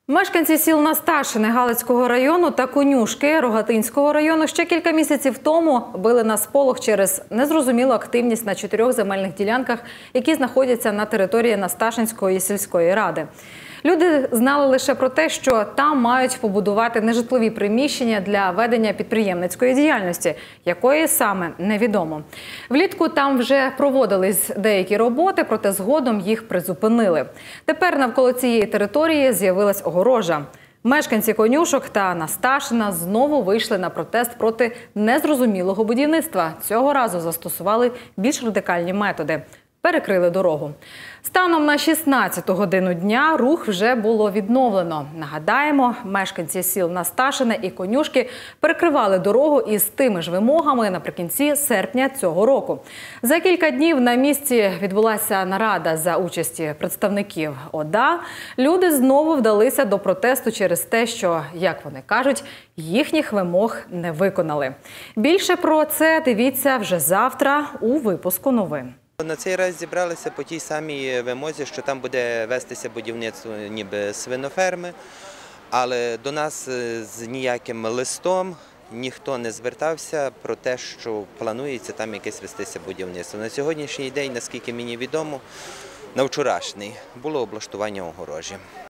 Мешканці сіл Насташине Галицького району та Конюшки Рогатинського району ще кілька місяців тому били на сполох через незрозумілу активність на 4 земельних ділянках, які знаходяться на території Насташинської сільської ради. Люди знали лише про те, що там мають побудувати нежитлові приміщення для ведення підприємницької діяльності, якої саме невідомо. Влітку там вже проводились деякі роботи, проте згодом їх призупинили. Тепер навколо цієї території з'явилась огорожа. Мешканці Конюшок та Насташина знову вийшли на протест проти незрозумілого будівництва. Цього разу застосували більш радикальні методи – перекрили дорогу. Станом на 16-ту годину дня рух вже було відновлено. Нагадаємо, мешканці сіл Насташине і Конюшки перекривали дорогу із тими ж вимогами наприкінці серпня цього року. За кілька днів на місці відбулася нарада за участі представників ОДА. Люди знову вдалися до протесту через те, що, як вони кажуть, їхніх вимог не виконали. Більше про це дивіться вже завтра у випуску новин. На цей раз зібралися по тій самій вимозі, що там буде вестися будівництво ніби свиноферми, але до нас з ніяким листом ніхто не звертався про те, що планується там якесь вестися будівництво. На сьогоднішній день, наскільки мені відомо, на вчорашній було облаштування огорожі.